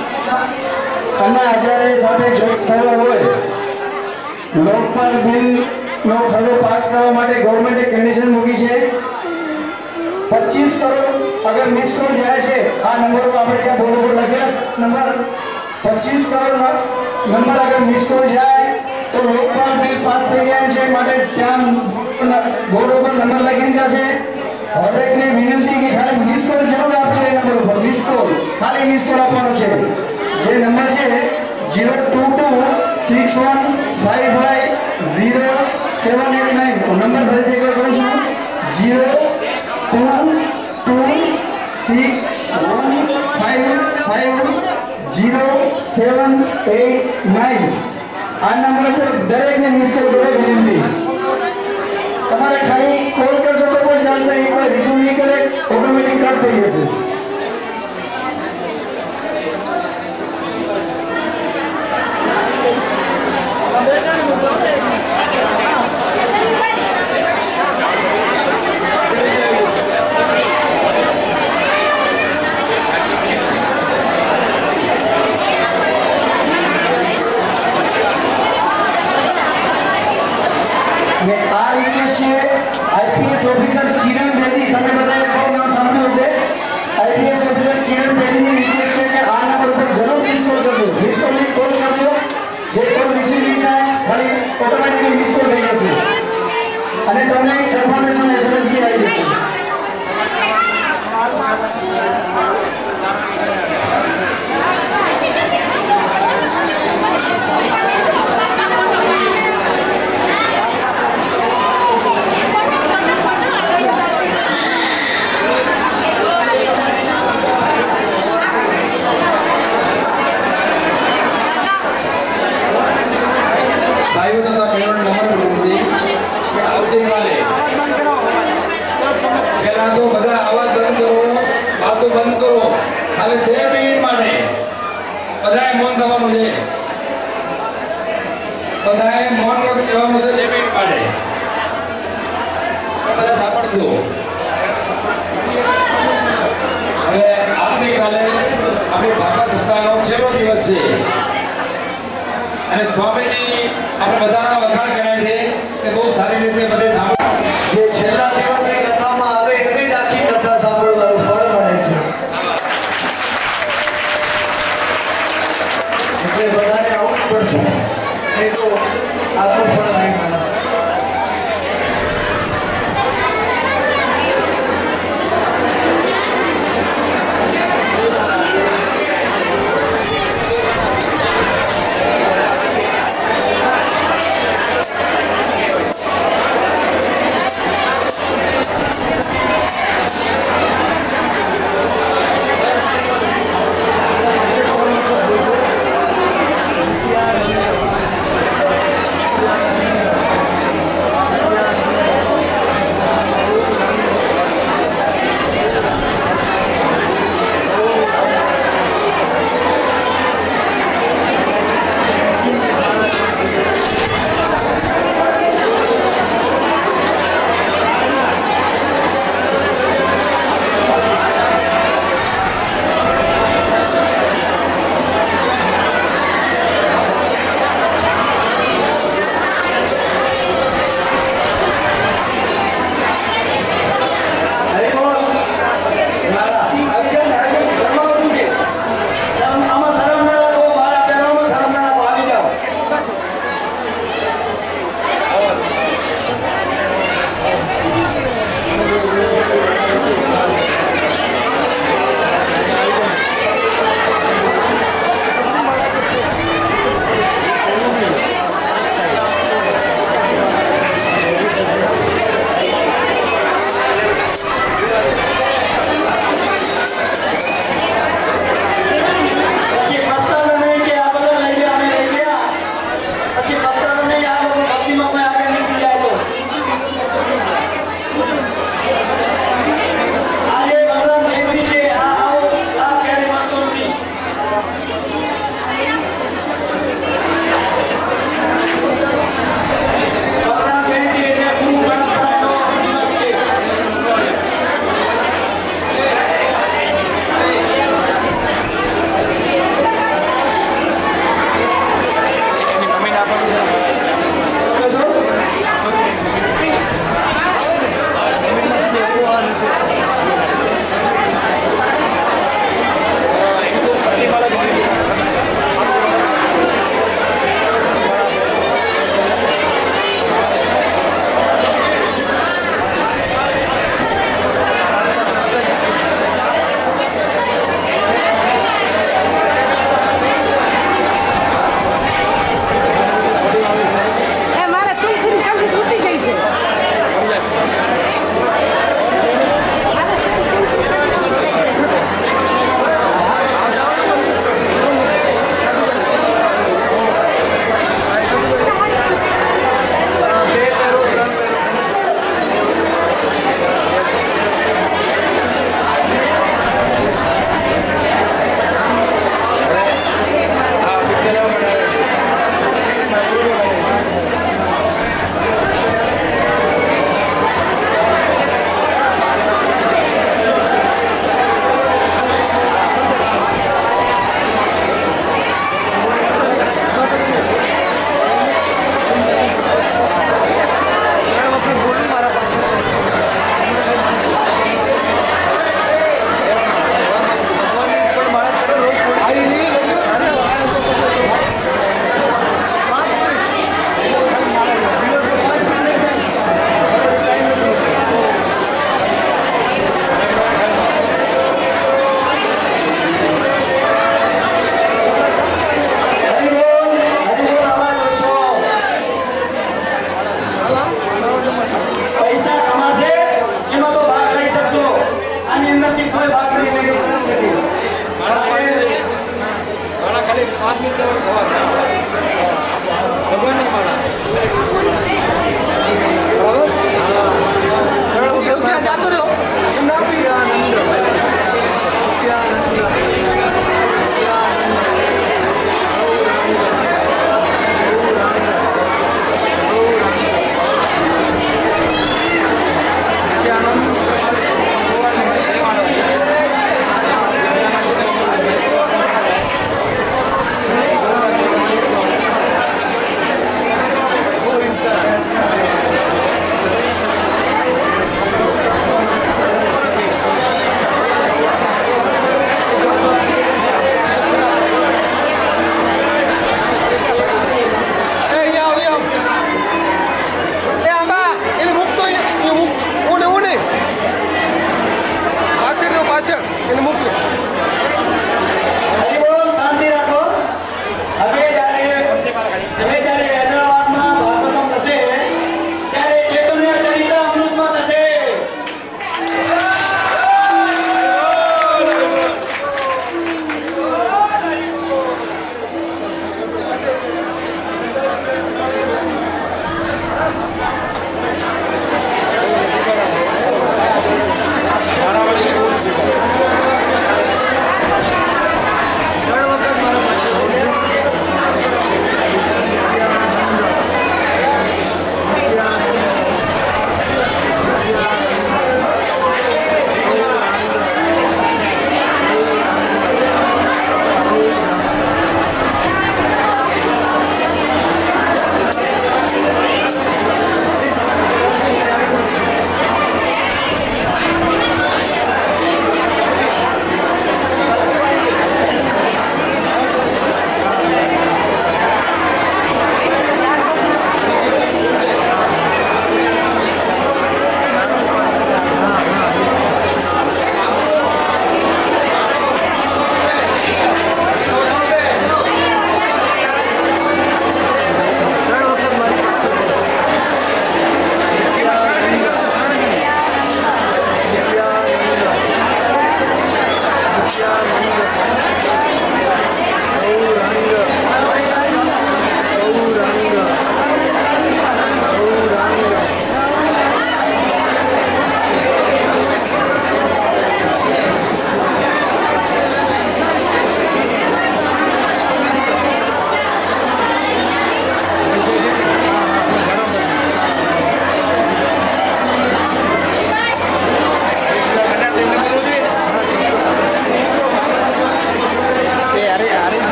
અન્ના હજારે સાથે જોઈન્ટ થયેલો હોય લોકપાલ બિલ નો ખરડો પાસ કરવા માટે ગવર્મેન્ટે કન્ડિશન મૂકી છે પચીસ કરોડ અગર મિસ કોલ જાય છે આ નંબર પર આપણે ત્યાં બોર્ડ પર લખેલા નંબર પચીસ કરોડ નંબર અગર મિસ કોલ જાય તો લોકપાલ બિલ પાસ થઈ જાય છે માટે ત્યાં બોર્ડ પર નંબર લખીને જશે હરેકને વિનંતી કે ખાલી મિસ કોલ જરૂર આપજો એ નંબર ઉપર મિસ કોલ ખાલી મિસ કોલ આપવાનો છે જે નંબર છે zero two two six one five five zero seven eight nine number ફરીથી એકવાર કરું છું zero two two six one five five zero seven eight nine આ નંબર પર દરેકને મિસ કોલ કરો વિનંતી તમારે ખાલી કોલ કરશો તો પણ ચાલશે એકવાર રિસીવ નહીં કરે ઓટોમેટિક કટ થઈ જશે आईपीएस ऑफिसर किरण बेदी તમે બધાએ કોણ નામ સાંભળ્યું છે આઈપીએસ ઓફિસર કિરણ બેદીની રિક્વેસ્ટ છે કે આ નંબર પર જરૂર મિસ કોલ કરજો મિસ કોલ ની કોલ કરજો જે કોલ રિસીવ નહીં થાય ખાલી ઓટોમેટિકલી મિસ કોલ થઈ જશે અને તમને કન્ફર્મેશન એસએમએસ બી આવી જશે. भाइयों तथा बहनों ने नंबर विनंती कि આવતીકાલે પહેલા તો બધા અવાજ બંધ કરો, વાતો બંધ કરો, ખાલી બે મિનિટ માટે બધાએ મૌન થવાનું છે. બધાએ મૌન રહેવાનું છે બે મિનિટ માટે. બધા સાંભળજો. હવે આવતીકાલે આપણી ભાગવત સપ્તાહનો છેલ્લો દિવસ છે અને સ્વામીજી આપણે બધાના વખાણ કર્યા છે કે બહુ સારી રીતે બધે સાંભળ. જે છેલ્લા દિવસની કથામાં આવે એવી જ આખી કથા સાંભળવાનું ફળ મળે છે. એટલે બધાને આવું જ પડશે, નહીં તો આખું ફળ નહીં મળે.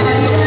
हमारी